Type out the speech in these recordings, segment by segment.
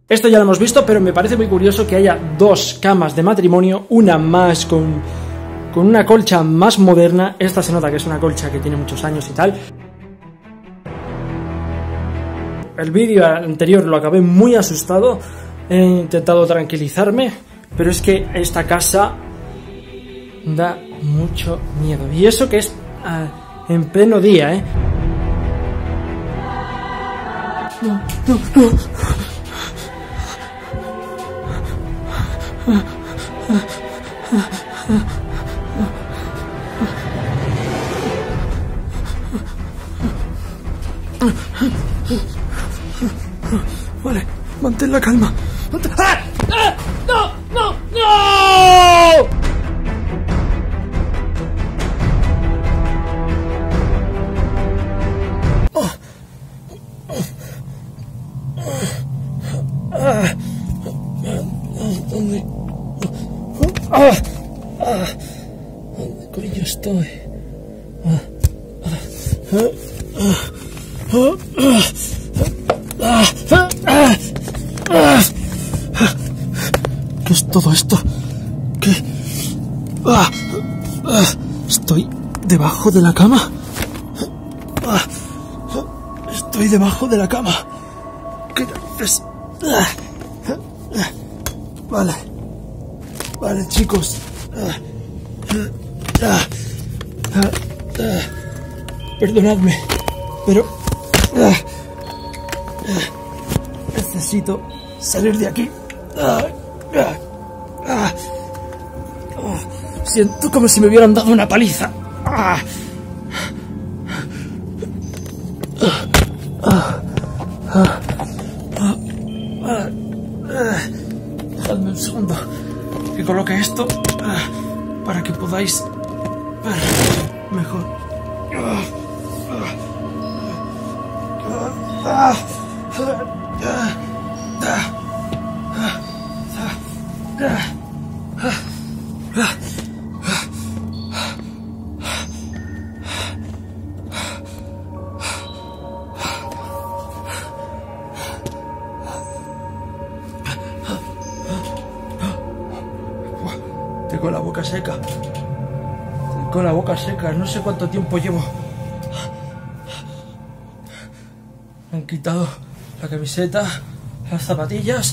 Esto ya lo hemos visto, pero me parece muy curioso que haya dos camas de matrimonio, una más con una colcha más moderna. Esta se nota que es una colcha que tiene muchos años y tal. El vídeo anterior lo acabé muy asustado, he intentado tranquilizarme, pero es que esta casa da mucho miedo. Y eso que es en pleno día, ¿eh? No, no, no. Vale, mantén la calma. ¡Ah! ¡Ah! ¡No! ¡No! ¡No! ¿Dónde? ¿Dónde coño estoy? ¿Qué es todo esto? ¿Qué? ¿Estoy debajo de la cama? Estoy debajo de la cama. ¿Qué narices? Vale. Vale, chicos. Perdonadme, pero necesito salir de aquí. Siento como si me hubieran dado una paliza. Dejadme un segundo que coloque esto para que podáis ver mejor. Tengo la boca seca. Tengo la boca seca. No sé cuánto tiempo llevo. Me han quitado la camiseta, las zapatillas.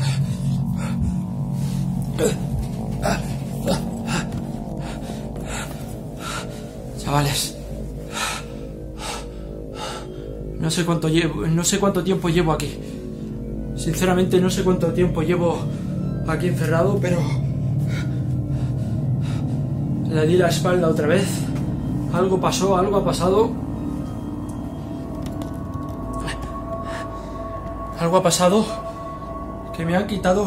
Chavales, no sé cuánto tiempo llevo aquí. Sinceramente no sé cuánto tiempo llevo aquí encerrado, pero le di la espalda otra vez. Algo pasó, algo ha pasado. Algo ha pasado que me han quitado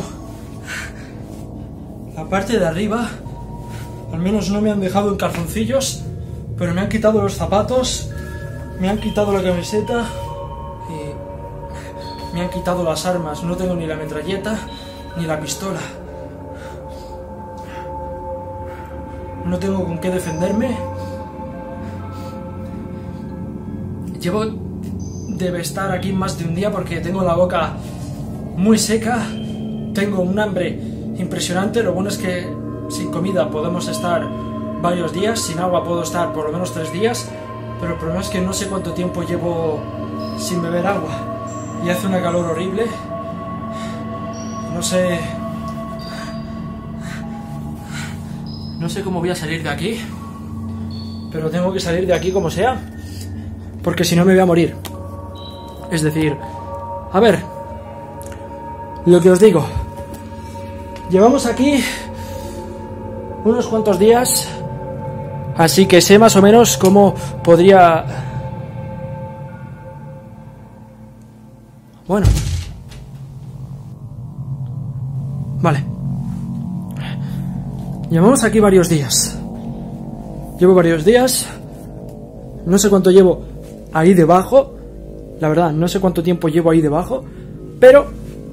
la parte de arriba. Al menos no me han dejado en calzoncillos, pero me han quitado los zapatos, me han quitado la camiseta y me han quitado las armas. No tengo ni la metralleta ni la pistola. No tengo con qué defenderme. Debe estar aquí más de un día porque tengo la boca muy seca, tengo un hambre impresionante. Lo bueno es que sin comida podemos estar varios días, sin agua puedo estar por lo menos 3 días, pero el problema es que no sé cuánto tiempo llevo sin beber agua y hace una calor horrible. No sé cómo voy a salir de aquí, pero tengo que salir de aquí como sea, porque si no me voy a morir. Es decir, a ver, lo que os digo, llevamos aquí unos cuantos días, así que sé más o menos cómo podría... Bueno. Vale. Llevamos aquí varios días. Llevo varios días. No sé cuánto llevo ahí debajo. La verdad, no sé cuánto tiempo llevo ahí debajo, pero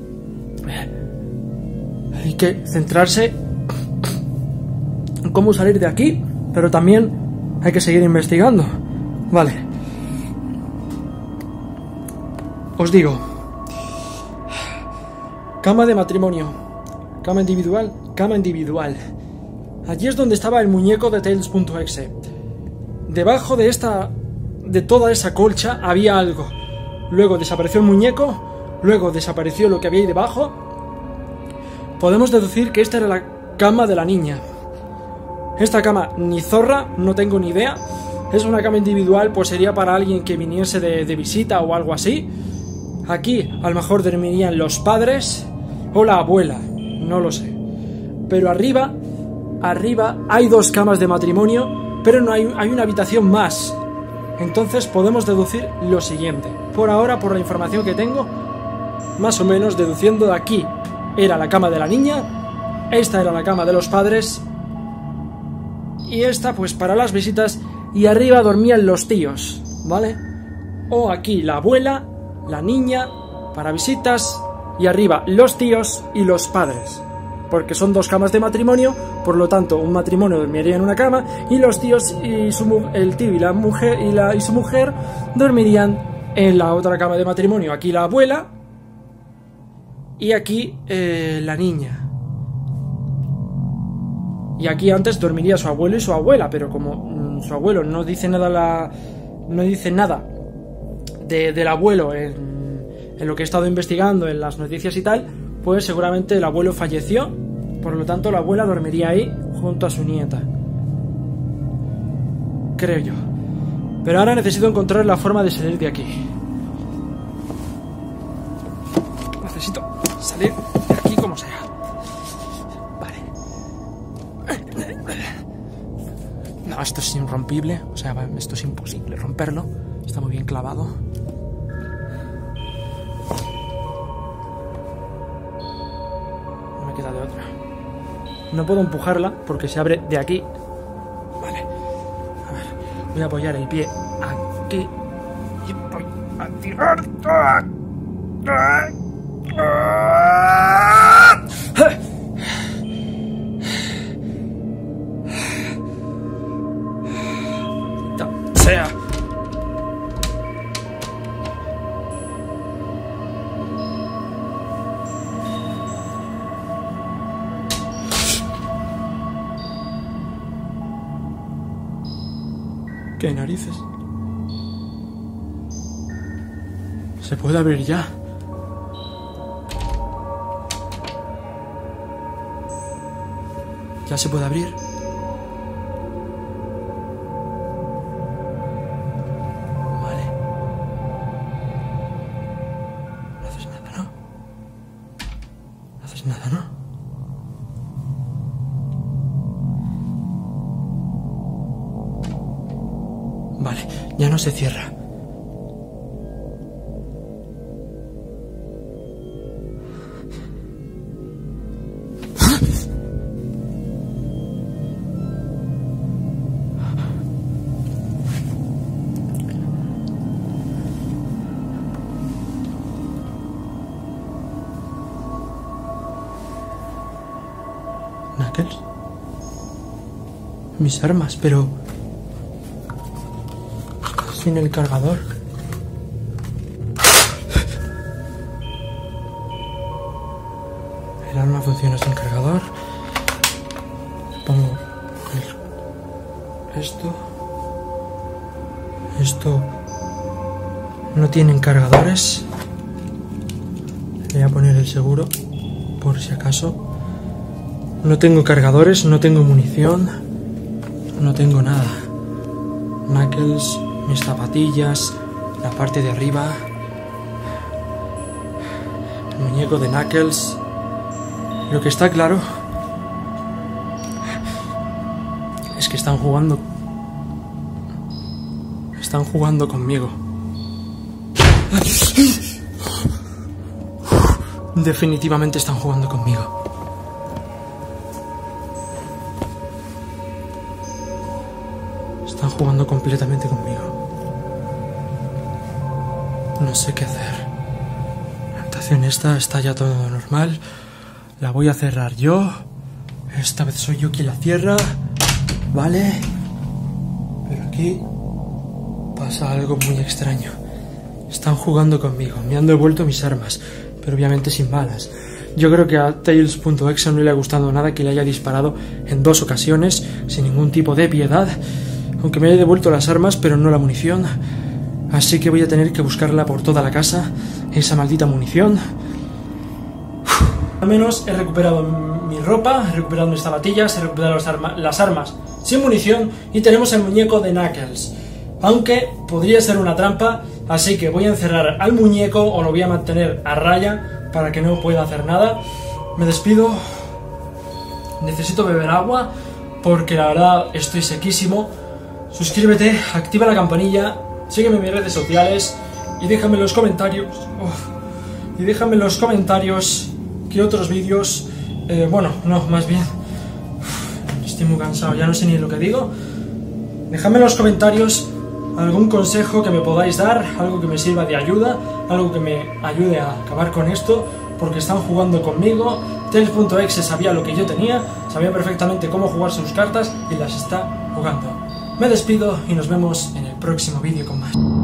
hay que centrarse en cómo salir de aquí, pero también hay que seguir investigando. Vale. Os digo, Cama de matrimonio. Cama individual. Cama individual. Allí es donde estaba el muñeco de Tails.exe. Debajo de toda esa colcha había algo. Luego desapareció el muñeco. Luego desapareció lo que había ahí debajo. Podemos deducir que esta era la cama de la niña. Esta cama ni zorra, no tengo ni idea. Es una cama individual, pues sería para alguien que viniese de visita o algo así. Aquí a lo mejor dormirían los padres o la abuela, no lo sé. Pero arriba hay 2 camas de matrimonio, pero no hay una habitación más. Entonces podemos deducir lo siguiente. Por ahora, por la información que tengo, más o menos deduciendo de aquí, era la cama de la niña, esta era la cama de los padres, y esta pues para las visitas, y arriba dormían los tíos, ¿vale? O aquí la abuela, la niña, para visitas, y arriba los tíos y los padres, porque son 2 camas de matrimonio, por lo tanto un matrimonio dormiría en una cama, y los tíos y el tío y la mujer y su mujer dormirían en la otra cama de matrimonio. Aquí la abuela y aquí la niña. Y aquí antes dormiría su abuelo y su abuela, pero como su abuelo no dice nada del abuelo en lo que he estado investigando en las noticias y tal, pues seguramente el abuelo falleció, por lo tanto la abuela dormiría ahí junto a su nieta, creo yo. Pero ahora necesito encontrar la forma de salir de aquí. Necesito salir de aquí como sea. No, esto es irrompible, o sea, esto es imposible romperlo. Está muy bien clavado. No me queda de otra. No puedo empujarla porque se abre de aquí. Vale. A ver, voy a apoyar el pie aquí y voy a tirar. Sea. ¿Qué narices? ¿Se puede abrir ya? ¿Ya se puede abrir? Vale. No haces nada, ¿no? No haces nada, ¿no? Vale, ya no se cierra. Knuckles. Mis armas, pero sin el cargador. El arma funciona sin cargador. Pongo esto no tienen cargadores. Le voy a poner el seguro por si acaso. No tengo cargadores, no tengo munición, no tengo nada. Knuckles, mis zapatillas, la parte de arriba, el muñeco de Knuckles. Lo que está claro es que están jugando conmigo. Definitivamente están jugando conmigo. Están jugando completamente conmigo. No sé qué hacer. La habitación esta está ya todo normal. La voy a cerrar yo. Esta vez soy yo quien la cierra. Vale. Pero aquí pasa algo muy extraño. Están jugando conmigo. Me han devuelto mis armas. Pero obviamente sin balas. Yo creo que a Tails.exe no le ha gustado nada que le haya disparado en 2 ocasiones, sin ningún tipo de piedad, aunque me haya devuelto las armas, pero no la munición. Así que voy a tener que buscarla por toda la casa, esa maldita munición. Al menos he recuperado mi ropa, he recuperado mis zapatillas, he recuperado las armas sin munición y tenemos el muñeco de Knuckles. Aunque podría ser una trampa, así que voy a encerrar al muñeco o lo voy a mantener a raya para que no pueda hacer nada. Me despido. Necesito beber agua porque la verdad estoy sequísimo. Suscríbete, activa la campanilla, sígueme en mis redes sociales y déjame en los comentarios. ¿Qué otros vídeos? Más bien. Estoy muy cansado, ya no sé ni lo que digo. Dejadme en los comentarios algún consejo que me podáis dar, algo que me sirva de ayuda, algo que me ayude a acabar con esto, porque están jugando conmigo. Tails.exe sabía lo que yo tenía, sabía perfectamente cómo jugar sus cartas y las está jugando. Me despido y nos vemos en el próximo vídeo con más.